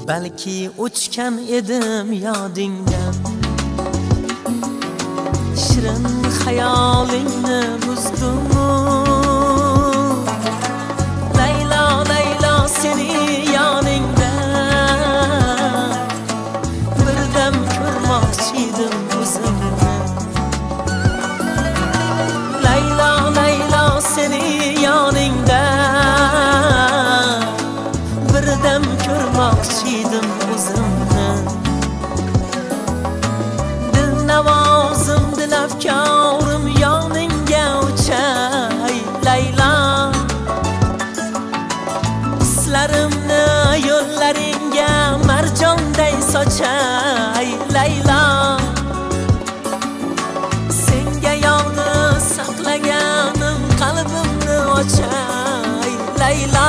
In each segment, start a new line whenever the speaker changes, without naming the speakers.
balki o'chgan edim yodingdan. Shirin xayolingni buzdim-u Laylo, Laylo seni yoningda birdam ko'rmoqchi edim o'zimni. Laylo, Laylo seni yoningda birdam ko'rmoqchi edim o'zimni. Dilnavozim, dilafkorim yoningga uchay Laylo. Hislarimni yo'llaringga marjonday sochay Laylo. Senga yolg'iz saqlaganim qalbimni ochay Laylo.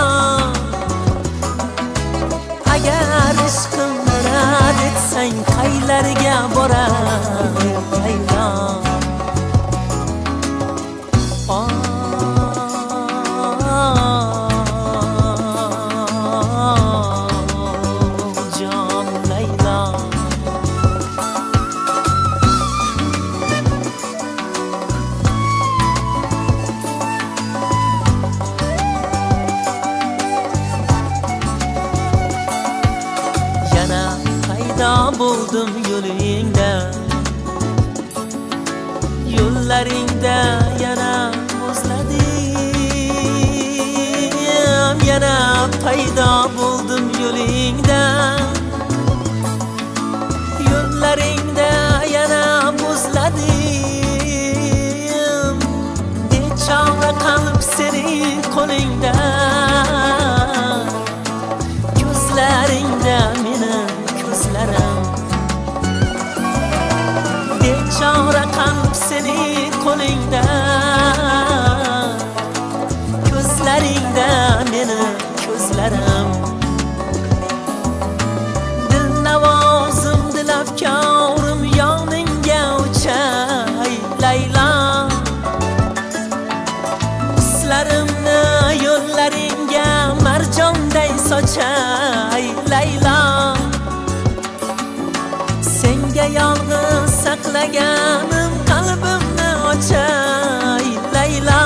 Agar ishqimni rad etsang qaylarga boray Laylo. Jon Laylo. Yana paydo bo'ldim yo'lingda, yo'llaringda yana muzladim. Yana paydo bo'ldim yo'lingda, yo'llaringda yana muzladim. Bechora qalb sening qo'lingda, ko'zlaringda mening ko'zlarim. Bechora qalb sening qo'lingda, ko'zlaringda mening ko'zlarim. Dilnavozim, dilafkorim yoningga uchay Laylo. Hislarimni yo'llaringga marjonday sochay Laylo. Senga yolg'iz saqlaganim qalbimni ochay Laylo.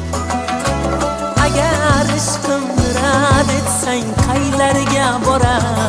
Agar ishqimni rad etsang qaylarga boray